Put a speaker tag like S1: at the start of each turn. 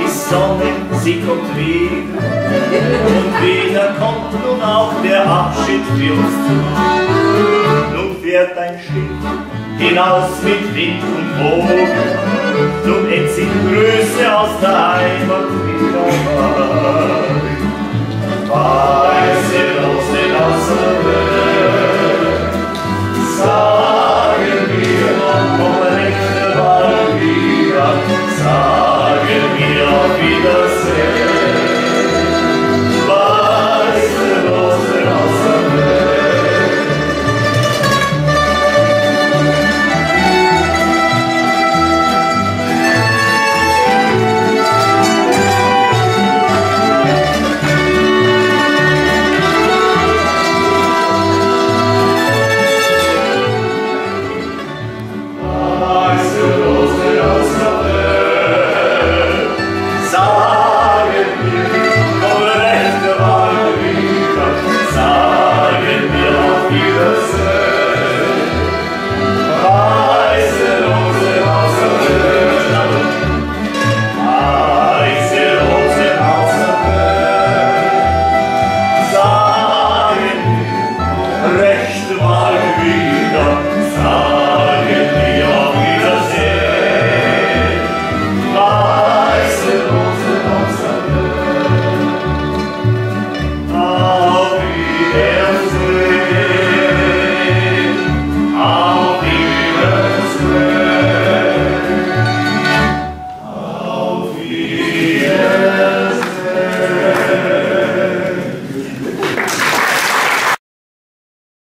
S1: Sonne, sie kommt wieder, und wieder kommt nun auch der Abschied für uns zu. Nun fährt ein Schiff hinaus mit Wind und Wogen, nun entzieht Größe aus der